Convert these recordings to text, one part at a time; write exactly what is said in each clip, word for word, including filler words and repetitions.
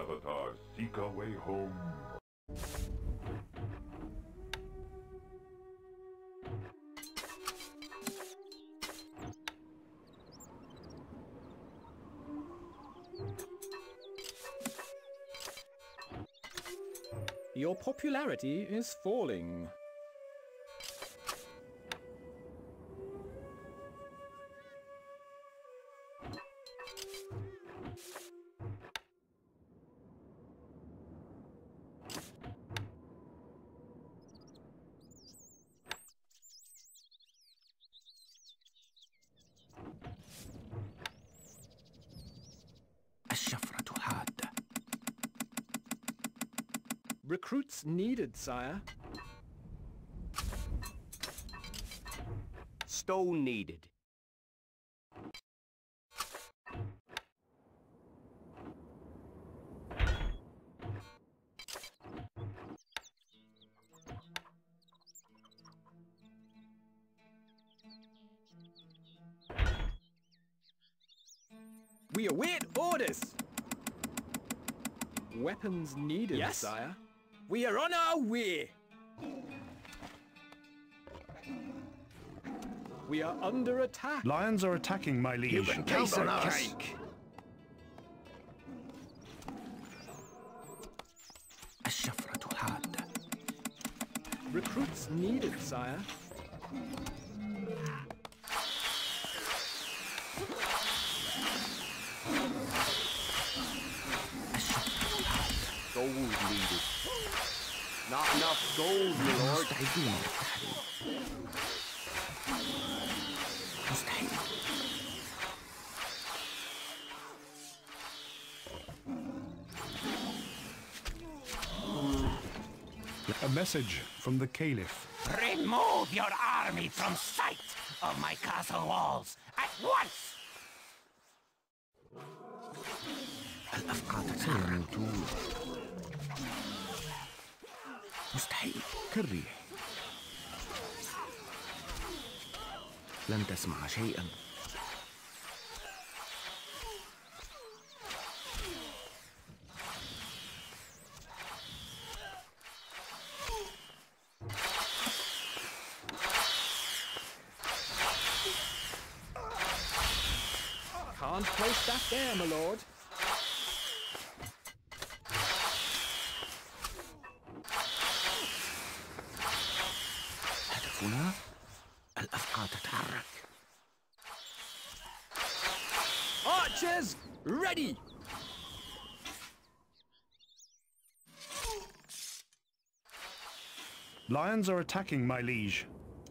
avatars seek a way home. Your popularity is falling. الشفرة حادة. Recruits needed, sire. Stone needed. We await orders! Weapons needed, yes, sire. We are on our way! We are under attack. Lions are attacking, my liege. You can count on us. Cake. الشفرة حادة. Recruits needed, sire. Gold needed. Not enough gold, my lord. مستعدين مستحيل. A message from the Caliph. Remove your army from sight of my castle walls at once. الأفقاد سيموتون. مستحيل كالريح. لن تسمع شيئا. Can't place that there, my lord. هدفنا الأفقاد تتحرك. Archers, ready! Lions are attacking, my liege.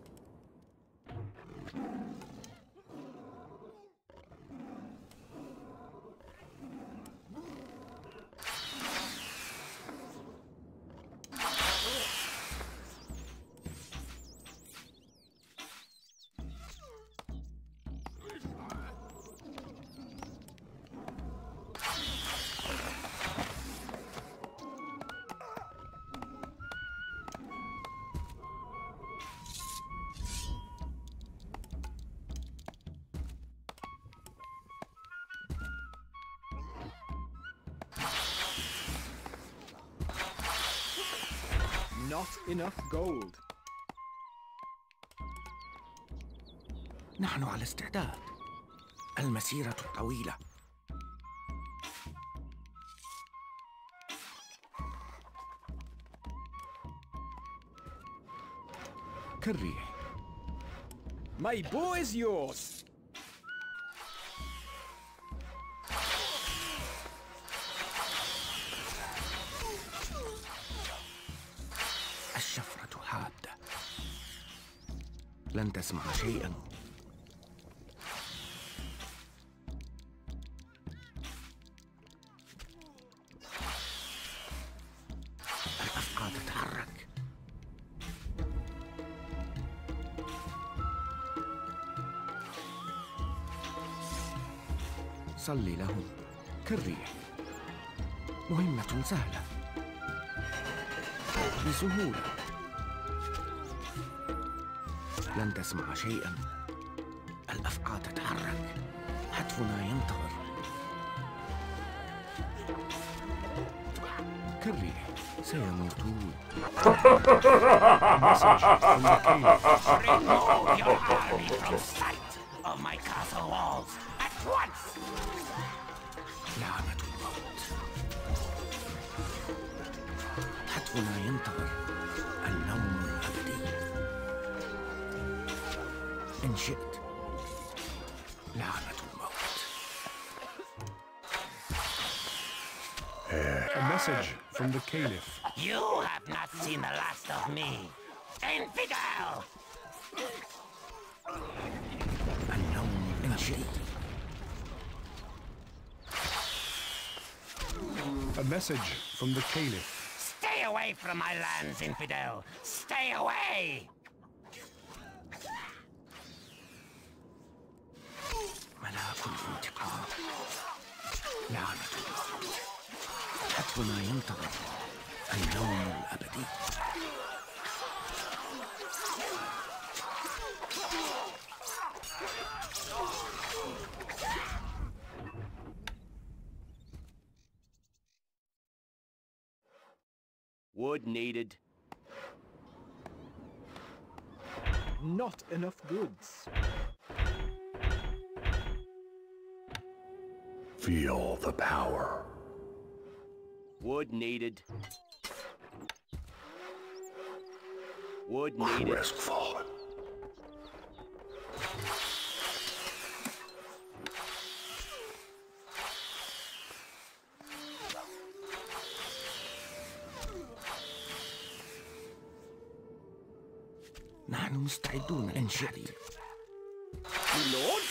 Not enough gold. نحن على استعداد. المسيرة طويلة. كالريح. My bow is yours. الشفرة حادة. لن تسمع شيئا. الأفقاد تتحرك. صلي لهم كالريح. مهمة سهلة بسهولة. لن تسمع شيئا. الأفقاد تتحرك. هتفنا ينتظر. كري سيموتون. Remove your army from sight of my castle walls at once! لعنة الموت. حتفنا ينتظر النوم الأبدي. إن شئت لعنة الموت. A message from the Caliph. You have not seen the last of me, infidel! النوم إن شئت. A message from the Caliph. Stay away from my lands, infidel! Stay away! ملاك الانتقام. لعنة الموت. حتفنا ينتظر النوم الأبدي. Wood needed. Not enough goods. Feel the power. Wood needed. Wood needed. Crestfallen. نحن مستعدون إن شئت. Lord?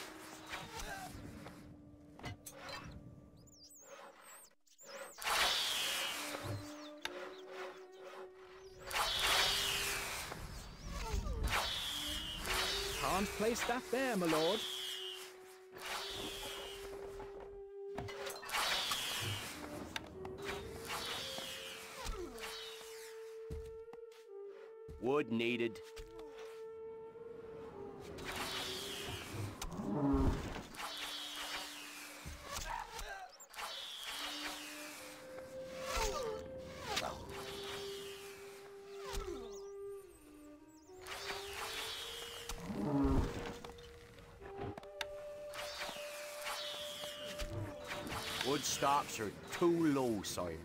Can't place that there, my lord. Wood needed. Wood stocks are too low, sire.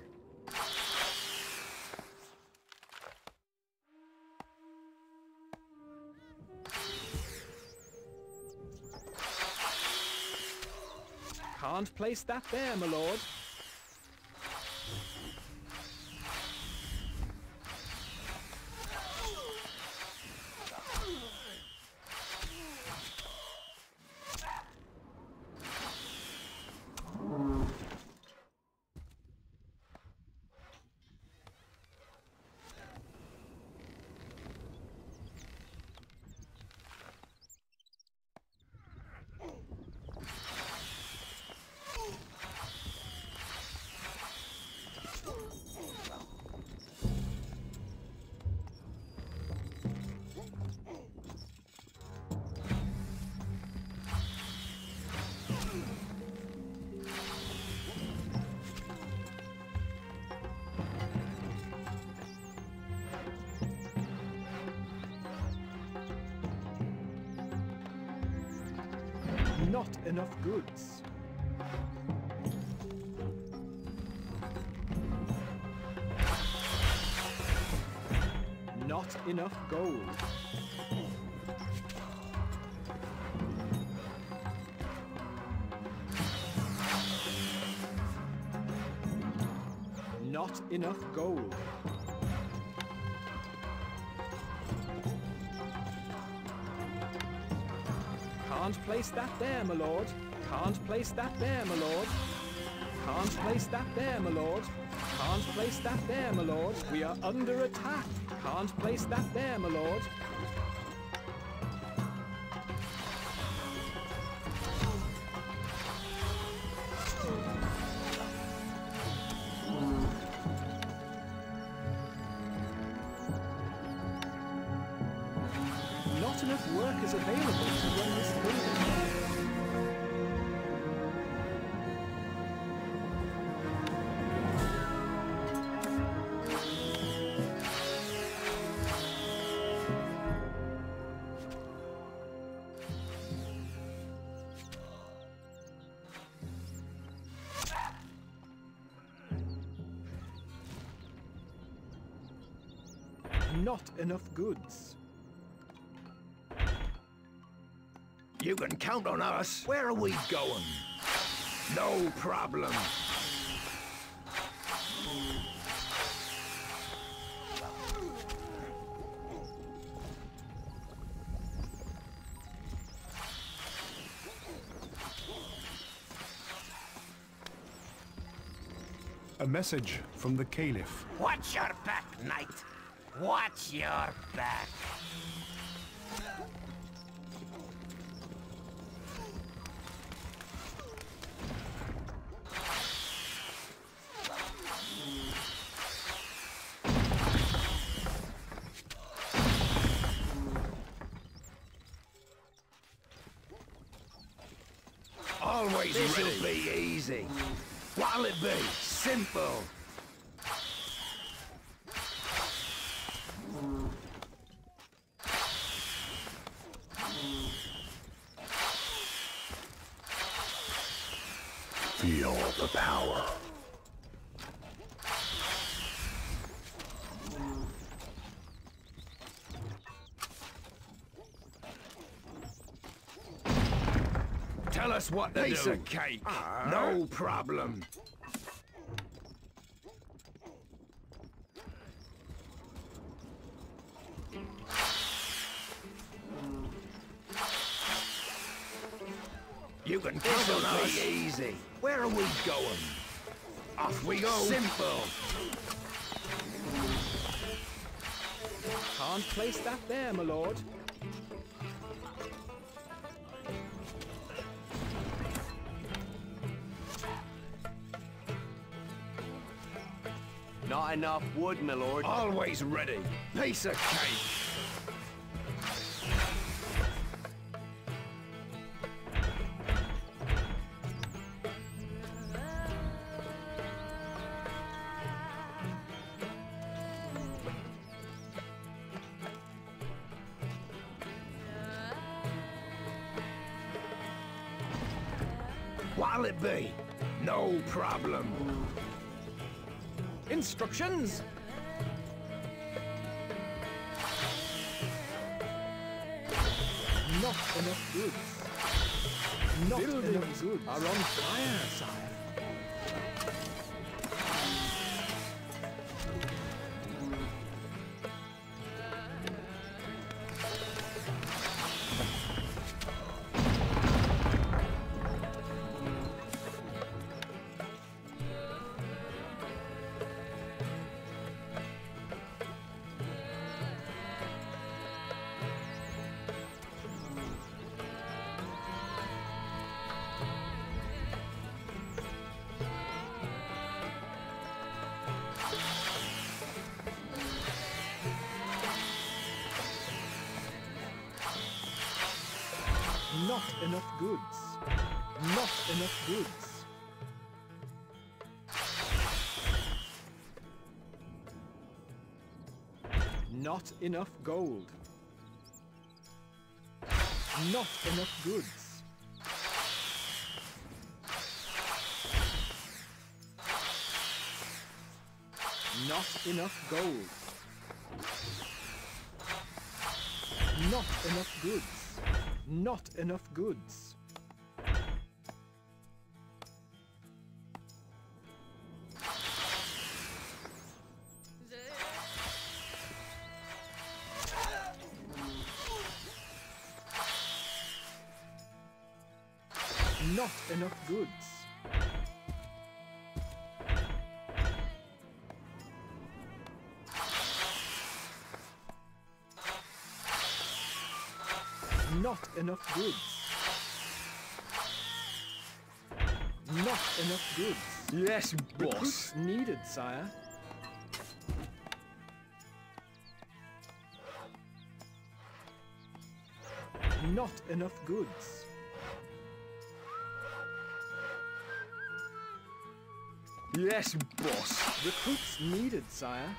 Can't place that there, my lord. Not enough goods. Not enough gold. Not enough gold. Can't place that there, my lord. Can't place that there, my lord. Can't place that there, my lord. Can't place that there, my lord. We are under attack. Can't place that there, my lord. Not enough work is available to run this building. Not enough goods. You can count on us. Where are we going? No problem. A message from the Caliph. Watch your back, knight. Watch your back. Always This'll ready. Be easy. What'll it be? Simple. Feel the power. Tell us what to Piece do. Of cake. Uh, no problem. You can count on us. Easy. Where are we going? Off we go. Simple. Can't place that there, my lord. Not enough wood, my lord. Always ready. Piece of cake. What'll it be? No problem. Instructions! Not enough goods. Not Buildings enough goods are on fire, sire. Not enough goods. Not enough goods. Not enough gold. Not enough goods. Not enough gold. Not enough goods. Not enough goods. Not enough goods. Not enough goods. Not enough goods. Yes, boss. Recruits needed, sire. Not enough goods. Yes, boss. Recruits needed, sire.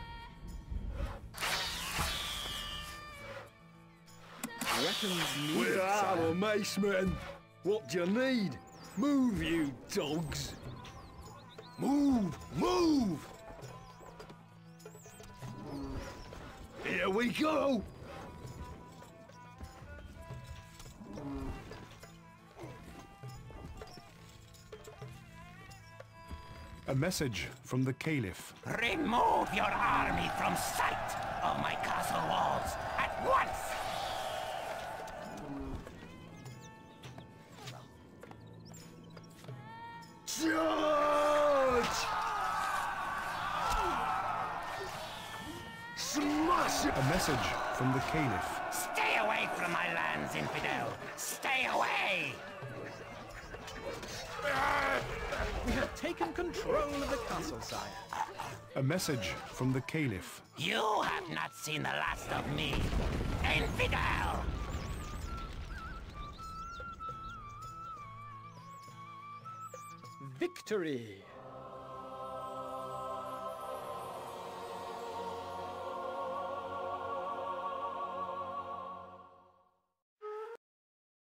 Weapons needed, We're out sire. of mace, men. What do you need? Move, you dogs. Move, move. Here we go! A message from the Caliph. Remove your army from sight of my castle walls at once! Charge! Smash it! A message from the Caliph. Stay away from my lands, infidel! Stay away! We have taken control of the castle, sire. A message from the Caliph. You have not seen the last of me, infidel! Victory!